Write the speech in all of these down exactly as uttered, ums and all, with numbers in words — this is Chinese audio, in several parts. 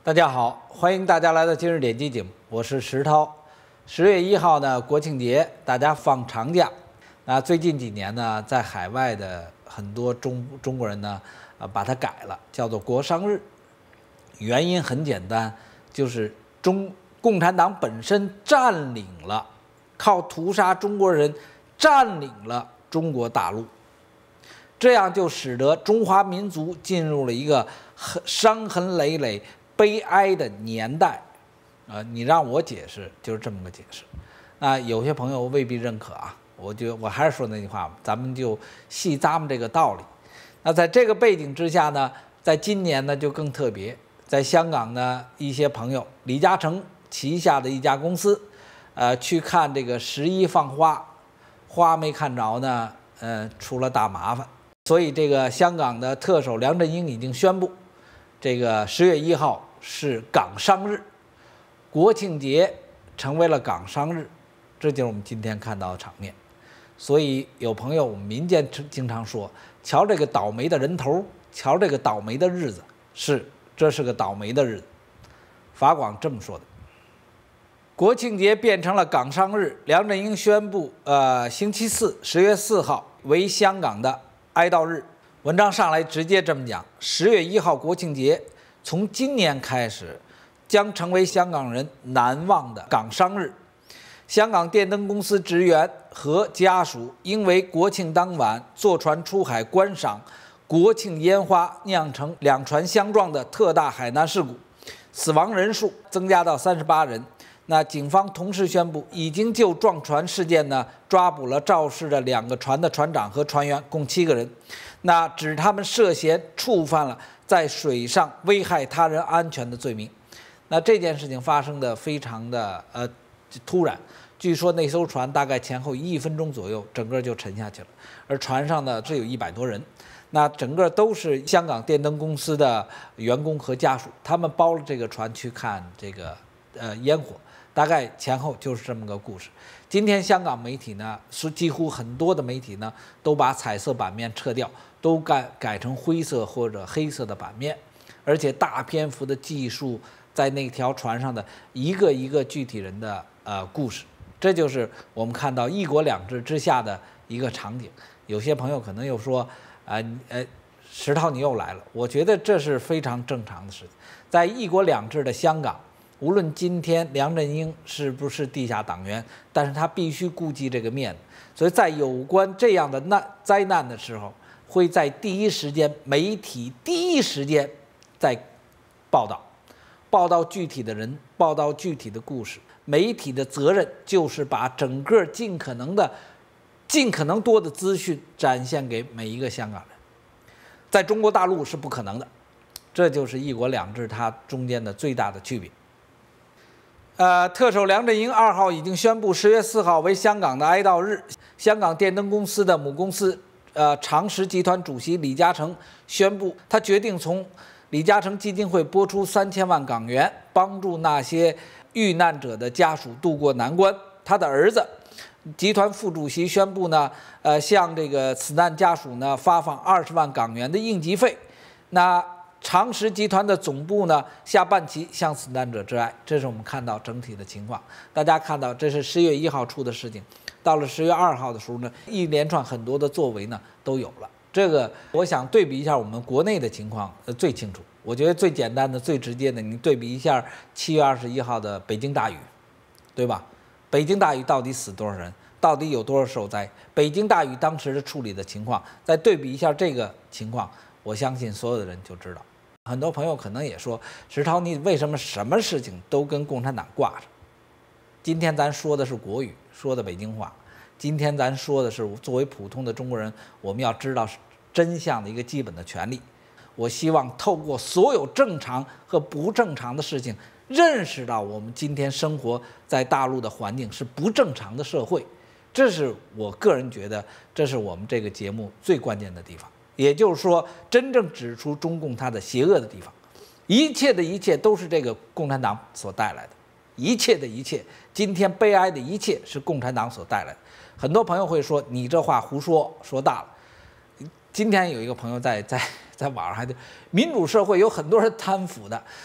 大家好，欢迎大家来到今日点击节目，我是石涛。十月一号呢，国庆节，大家放长假。那最近几年呢，在海外的很多中中国人呢，呃，把它改了，叫做国殇日。原因很简单，就是中共产党本身占领了，靠屠杀中国人占领了中国大陆。这样就使得中华民族进入了一个伤痕累累、悲哀的年代，啊、呃，你让我解释就是这么个解释。那有些朋友未必认可啊，我就我还是说那句话，咱们就细咂摸这个道理。那在这个背景之下呢，在今年呢就更特别，在香港呢一些朋友，李嘉诚旗下的一家公司，呃，去看这个十一放花，花没看着呢，呃，出了大麻烦。所以，这个香港的特首梁振英已经宣布，这个十月一号是港商日，国庆节成为了港商日，这就是我们今天看到的场面。所以，有朋友我们民间经常说：“瞧这个倒霉的人头，瞧这个倒霉的日子，是这是个倒霉的日子。”法广这么说的。国庆节变成了港商日，梁振英宣布，呃，星期四十月四号为香港的哀悼日。文章上来直接这么讲：十月一号国庆节从今年开始将成为香港人难忘的港商日。香港电灯公司职员和家属因为国庆当晚坐船出海观赏国庆烟花，酿成两船相撞的特大海难事故，死亡人数增加到三十八人。那警方同时宣布，已经就撞船事件呢抓捕了肇事的两个船的船长和船员，共七个人。那指他们涉嫌触犯了在水上危害他人安全的罪名。那这件事情发生的非常的呃突然，据说那艘船大概前后一分钟左右，整个就沉下去了，而船上呢只有一百多人。那整个都是香港电灯公司的员工和家属，他们包了这个船去看这个呃烟火。大概前后就是这么个故事。今天香港媒体呢，是几乎很多的媒体呢，都把彩色版面撤掉，都改改成灰色或者黑色的版面，而且大篇幅的记述在那条船上的一个一个具体人的呃故事。这就是我们看到一国两制之下的一个场景。有些朋友可能又说，呃呃，石涛你又来了。我觉得这是非常正常的事情，在一国两制的香港。无论今天梁振英是不是地下党员，但是他必须顾及这个面子，所以在有关这样的难灾难的时候，会在第一时间，媒体第一时间在报道，报道具体的人，报道具体的故事。媒体的责任就是把整个尽可能的、尽可能多的资讯展现给每一个香港人，在中国大陆是不可能的，这就是一国两制它中间的最大的区别。呃，特首梁振英二号已经宣布，十月四号为香港的哀悼日。香港电灯公司的母公司，呃，长实集团主席李嘉诚宣布，他决定从李嘉诚基金会拨出三千万港元，帮助那些遇难者的家属渡过难关。他的儿子，集团副主席宣布呢，呃，向这个死难家属呢发放二十万港元的应急费。那长实集团的总部呢下半旗向死难者致哀，这是我们看到整体的情况。大家看到，这是十月一号出的事情，到了十月二号的时候呢，一连串很多的作为呢都有了。这个我想对比一下我们国内的情况，呃，最清楚。我觉得最简单的、最直接的，你对比一下七月二十一号的北京大雨，对吧？北京大雨到底死多少人？到底有多少受灾？北京大雨当时的处理的情况，再对比一下这个情况，我相信所有的人就知道。很多朋友可能也说，石涛，你为什么什么事情都跟共产党挂着？今天咱说的是国语，说的北京话。今天咱说的是作为普通的中国人，我们要知道真相的一个基本的权利。我希望透过所有正常和不正常的事情，认识到我们今天生活在大陆的环境是不正常的社会。这是我个人觉得，这是我们这个节目最关键的地方。也就是说，真正指出中共它的邪恶的地方，一切的一切都是这个共产党所带来的，一切的一切，今天悲哀的一切是共产党所带来的。很多朋友会说，你这话胡说，说大了。今天有一个朋友在在在网上还对，民主社会有很多人贪腐的，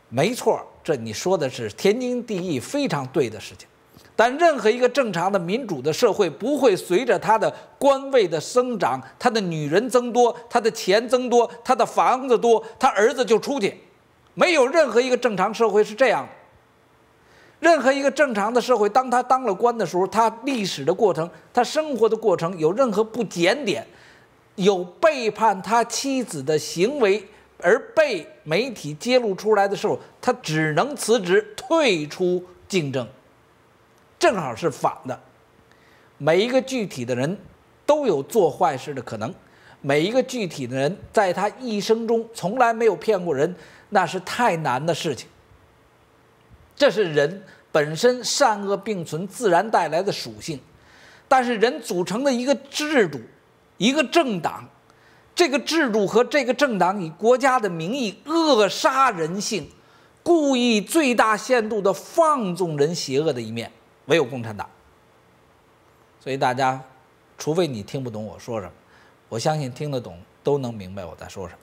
没错，这你说的是天经地义、非常对的事情。但任何一个正常的民主的社会，不会随着他的官位的增长，他的女人增多，他的钱增多，他的房子多，他儿子就出去。没有任何一个正常社会是这样的。任何一个正常的社会，当他当了官的时候，他历史的过程，他生活的过程有任何不检点，有背叛他妻子的行为，而被媒体揭露出来的时候，他只能辞职，退出竞争。正好是反的，每一个具体的人都有做坏事的可能，每一个具体的人在他一生中从来没有骗过人，那是太难的事情。这是人本身善恶并存自然带来的属性。但是人组成的一个制度，一个政党，这个制度和这个政党以国家的名义扼杀人性，故意最大限度地放纵人邪恶的一面，唯有共产党。所以大家，除非你听不懂我说什么，我相信听得懂都能明白我在说什么。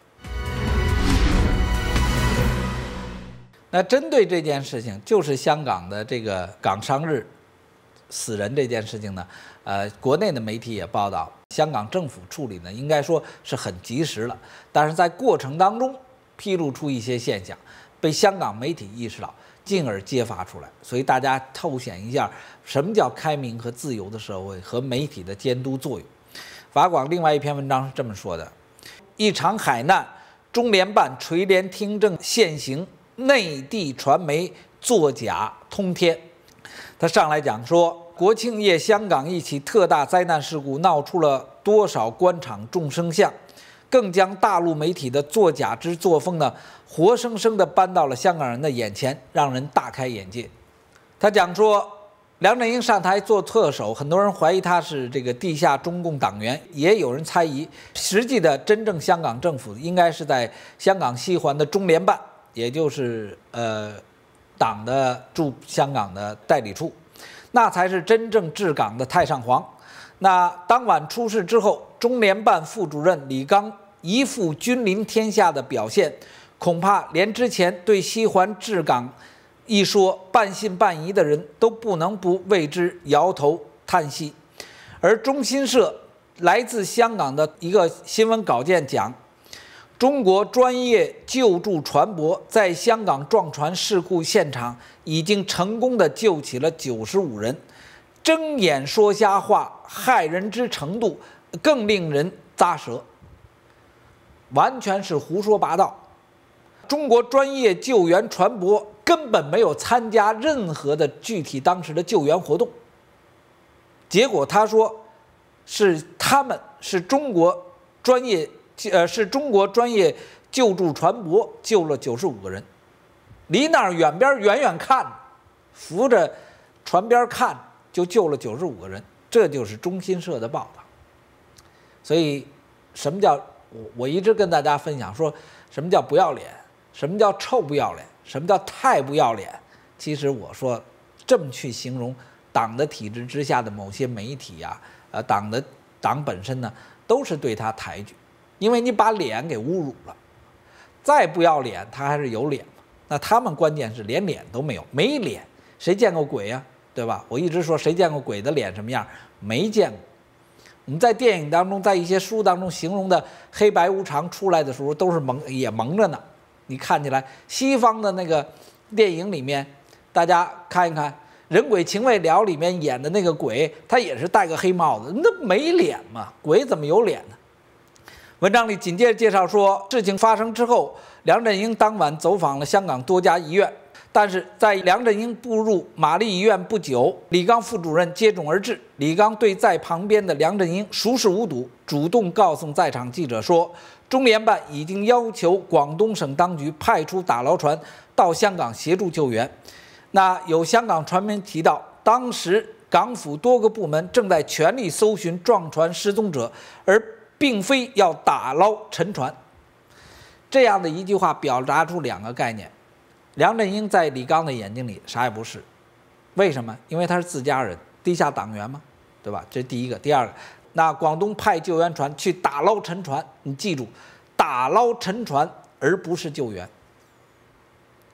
那针对这件事情，就是香港的这个港商日死人这件事情呢，呃，国内的媒体也报道，香港政府处理呢，应该说是很及时了，但是在过程当中披露出一些现象，被香港媒体意识到，进而揭发出来，所以大家透显一下什么叫开明和自由的社会和媒体的监督作用。法广另外一篇文章是这么说的：一场海难，中联办垂帘听政现行，内地传媒作假通天。他上来讲说，国庆夜香港一起特大灾难事故闹出了多少官场众生相，更将大陆媒体的作假之作风呢，活生生地搬到了香港人的眼前，让人大开眼界。他讲说，梁振英上台做特首，很多人怀疑他是这个地下中共党员，也有人猜疑，实际的真正香港政府应该是在香港西环的中联办，也就是呃党的驻香港的代理处，那才是真正治港的太上皇。那当晚出事之后，中联办副主任李刚一副君临天下的表现，恐怕连之前对西环治港一说半信半疑的人都不能不为之摇头叹息。而中新社来自香港的一个新闻稿件讲，中国专业救助船舶在香港撞船事故现场已经成功的救起了九十五人，睁眼说瞎话，害人之程度更令人咂舌，完全是胡说八道。中国专业救援船舶根本没有参加任何的具体当时的救援活动，结果他说是他们是中国专业呃是中国专业救助船舶救了九十五个人，离那儿远边远远看，扶着船边看就救了九十五个人，这就是中新社的报道。所以什么叫我我一直跟大家分享说，什么叫不要脸，什么叫臭不要脸，什么叫太不要脸。其实我说这么去形容党的体制之下的某些媒体呀、啊，呃，党的党本身呢，都是对他抬举，因为你把脸给侮辱了。再不要脸，他还是有脸嘛。那他们关键是连脸都没有，没脸，谁见过鬼呀、啊？对吧？我一直说，谁见过鬼的脸什么样？没见过。我们在电影当中，在一些书当中形容的黑白无常出来的时候，都是蒙也蒙着呢。你看起来西方的那个电影里面，大家看一看《人鬼情未了》里面演的那个鬼，他也是戴个黑帽子，那没脸嘛？鬼怎么有脸呢？文章里紧接着介绍说，事情发生之后，梁振英当晚走访了香港多家医院，但是在梁振英步入玛丽医院不久，李刚副主任接踵而至。李刚对在旁边的梁振英熟视无睹，主动告诉在场记者说，中联办已经要求广东省当局派出打捞船到香港协助救援。那有香港传媒提到，当时港府多个部门正在全力搜寻撞船失踪者，而并非要打捞沉船。这样的一句话表达出两个概念：梁振英在李刚的眼睛里啥也不是，为什么？因为他是自家人，地下党员嘛，对吧？这是第一个。第二个，那广东派救援船去打捞沉船，你记住，打捞沉船而不是救援。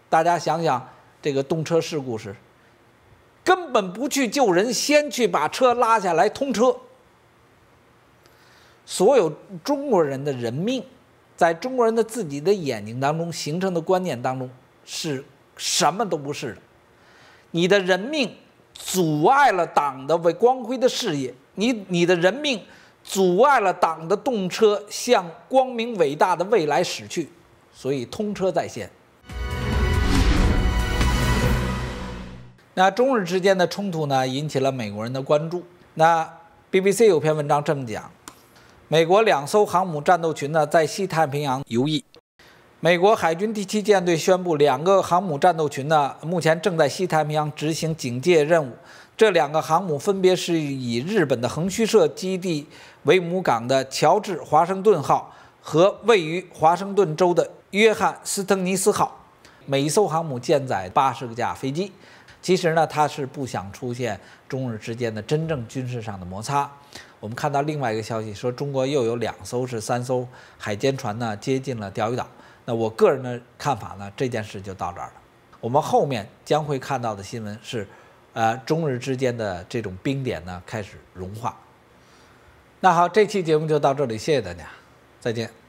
大家想想，这个动车事故时，根本不去救人，先去把车拉下来通车。所有中国人的人命，在中国人的自己的眼睛当中形成的观念当中，是什么都不是的。你的人命阻碍了党的为光辉的事业，你你的人命阻碍了党的动车向光明伟大的未来驶去，所以通车在先。那中日之间的冲突呢，引起了美国人的关注。那 B B C 有篇文章这么讲：美国两艘航母战斗群呢在西太平洋游弋。美国海军第七舰队宣布，两个航母战斗群呢目前正在西太平洋执行警戒任务。这两个航母分别是以日本的横须贺基地为母港的乔治·华盛顿号和位于华盛顿州的约翰·斯滕尼斯号。每一艘航母舰载八十架飞机。其实呢，他是不想出现中日之间的真正军事上的摩擦。我们看到另外一个消息说，中国又有两艘是三艘海监船呢接近了钓鱼岛。那我个人的看法呢，这件事就到这儿了。我们后面将会看到的新闻是，呃，中日之间的这种冰点呢开始融化。那好，这期节目就到这里，谢谢大家，再见。